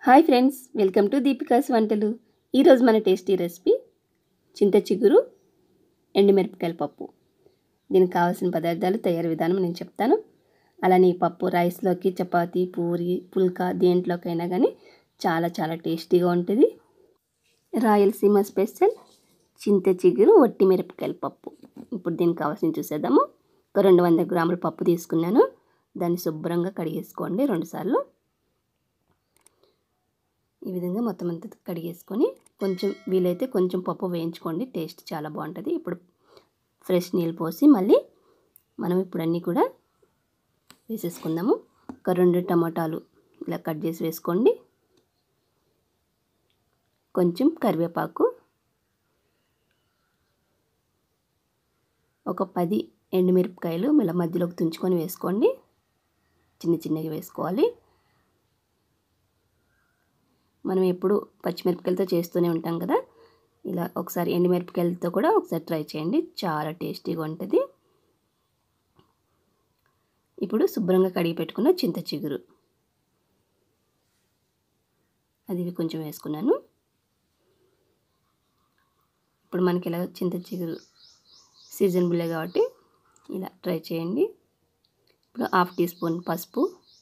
Hi friends, welcome to Deepika's వంటలు. ఈరోజు మన టేస్టీ రెసిపీ చింత చిగురు ఎండుమిరపకాయల పప్పు. దీనికి కావాల్సిన పదార్థాలు, తయారీ విధానం నేను చెప్తాను. అలానే ఈ పప్పు రైస్లోకి, చపాతీ, పూరి, పుల్కా దేంట్లోకైనా కానీ చాలా చాలా టేస్టీగా ఉంటుంది. రాయలసీమ స్పెషల్ చింత చిగురు వట్టి మిరపకాయల పప్పు. ఇప్పుడు దీనికి కావాల్సిన చూసేద్దాము. ఒక 200 గ్రాముల పప్పు తీసుకున్నాను. దాన్ని శుభ్రంగా కడిగేసుకోండి 2 సార్లు. ఈ విధంగా మొత్తం అంతా కడిగేసుకొని కొంచెం వీలైతే కొంచెం పప్పు వేయించుకోండి, టేస్ట్ చాలా బాగుంటుంది. ఇప్పుడు ఫ్రెష్ నీళ్ళు పోసి మళ్ళీ మనం ఇప్పుడు అన్నీ కూడా వేసేసుకుందాము. ఒక 2 టమాటాలు ఇలా కట్ చేసి వేసుకోండి. కొంచెం కరివేపాకు, ఒక 10 ఎండుమిరపకాయలు ఇలా మధ్యలోకి తుంచుకొని వేసుకోండి. చిన్న చిన్నగా వేసుకోవాలి. మనం ఎప్పుడు పచ్చిమిరపకాయలతో చేస్తూనే ఉంటాం కదా, ఇలా ఒకసారి ఎండుమిరపకాయలతో కూడా ఒకసారి ట్రై చేయండి, చాలా టేస్టీగా ఉంటుంది. ఇప్పుడు శుభ్రంగా కడిగి పెట్టుకున్న చింత చిగురు అది కొంచెం వేసుకున్నాను. ఇప్పుడు మనకి ఇలా చింత చిగురు సీజనబులే కాబట్టి ఇలా ట్రై చేయండి. ఇప్పుడు 1/2 టీ స్పూన్ పసుపు,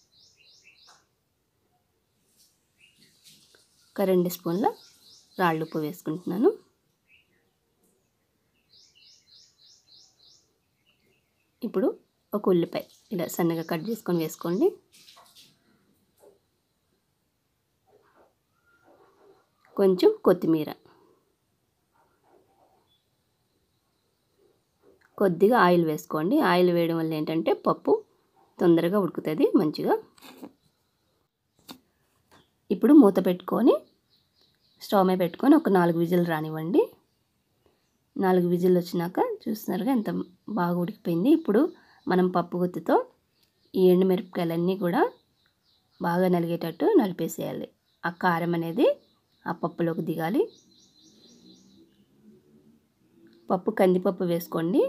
ఒక 2 స్పూన్ల రాళ్ళు ఉప్పు వేసుకుంటున్నాను. ఇప్పుడు ఒక ఉల్లిపాయ ఇలా సన్నగా కట్ చేసుకొని వేసుకోండి. కొంచెం కొత్తిమీర, కొద్దిగా ఆయిల్ వేసుకోండి. ఆయిల్ వేయడం వల్ల ఏంటంటే పప్పు తొందరగా ఉడుకుతుంది మంచిగా. ఇప్పుడు మూత పెట్టుకొని స్టవ్ మీద పెట్టుకొని ఒక 4 విజిల్ రానివ్వండి. 4 విజిల్ వచ్చినాక చూస్తున్నారుగా ఎంత బాగా ఉడికిపోయింది. ఇప్పుడు మనం పప్పు గుత్తితో ఈ ఎండుమిరపకాయలన్నీ కూడా బాగా నలిగేటట్టు నలిపేసేయాలి. ఆ కారం అనేది ఆ పప్పులోకి దిగాలి. పప్పు కందిపప్పు వేసుకోండి,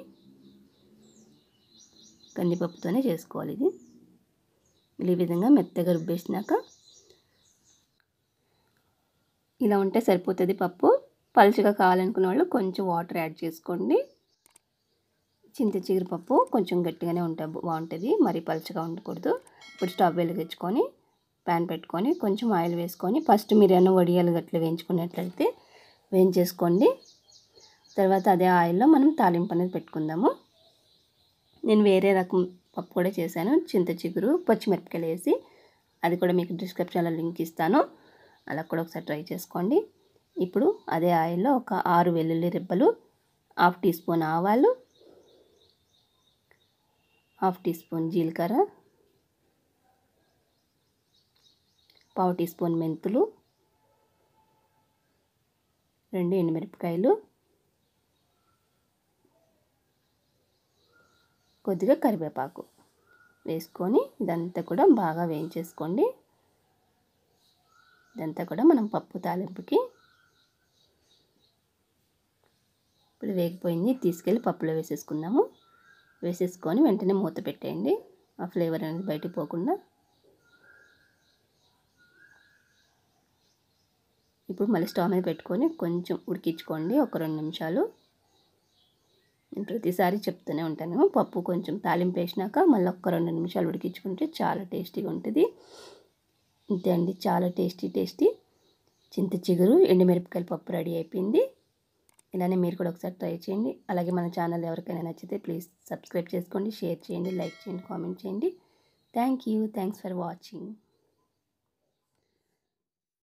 కందిపప్పుతోనే చేసుకోవాలి ఇది. ఈ విధంగా మెత్తగా రుబ్బేసినాక ఇలా ఉంటే సరిపోతుంది పప్పు. పలుచగా కావాలనుకున్న వాళ్ళు కొంచెం వాటర్ యాడ్ చేసుకోండి. చింత చిగురు పప్పు కొంచెం గట్టిగానే ఉంటే బాగుంటుంది, మరి పలుచగా ఉండకూడదు. ఇప్పుడు స్టవ్ వెలిగించుకొని ప్యాన్ పెట్టుకొని కొంచెం ఆయిల్ వేసుకొని ఫస్ట్ మీరు ఏమైనా వడియాలు గట్ల వేయించుకున్నట్లయితే వేయించేసుకోండి. తర్వాత అదే ఆయిల్లో మనం తాలింపు అనేది పెట్టుకుందాము. నేను వేరే రకం పప్పు కూడా చేశాను, చింత చిగురు పచ్చిమిరపకాయలు వేసి. అది కూడా మీకు డిస్క్రిప్షన్లో లింక్ ఇస్తాను, అలా కూడా ఒకసారి ట్రై చేసుకోండి. ఇప్పుడు అదే ఆయిల్లో ఒక 6 వెల్లుల్లి రెబ్బలు, 1/2 టీ స్పూన్ ఆవాలు, 1/2 టీ స్పూన్ జీలకర్ర, 1/2 టీ స్పూన్ మెంతులు, 2 ఎండుమిరపకాయలు, కొద్దిగా కరివేపాకు వేసుకొని ఇదంతా కూడా బాగా వేయించేసుకోండి. ఇదంతా కూడా మనం పప్పు తాలింపుకి. ఇప్పుడు వేగిపోయింది, తీసుకెళ్ళి పప్పులో వేసేసుకుందాము. వేసేసుకొని వెంటనే మూత పెట్టేయండి, ఆ ఫ్లేవర్ అనేది బయటికి పోకుండా. ఇప్పుడు మళ్ళీ స్టవ్ మీద పెట్టుకొని కొంచెం ఉడికించుకోండి, ఒక 2 నిమిషాలు. నేను ప్రతిసారి చెప్తూనే ఉంటాను, పప్పు కొంచెం తాలింపు వేసినాక మళ్ళీ ఒక 2 నిమిషాలు ఉడికించుకుంటే చాలా టేస్టీగా ఉంటుంది. ఇంతే అండి, చాలా టేస్టీ చింత చిగురు ఎండుమిరపకాయల పప్పు రెడీ అయిపోయింది. ఇలానే మీరు కూడా ఒకసారి ట్రై చేయండి. అలాగే మన ఛానల్ ఎవరికైనా నచ్చితే ప్లీజ్ సబ్స్క్రైబ్ చేసుకోండి, షేర్ చేయండి, లైక్ చేయండి, కామెంట్ చేయండి. Thanks for watching.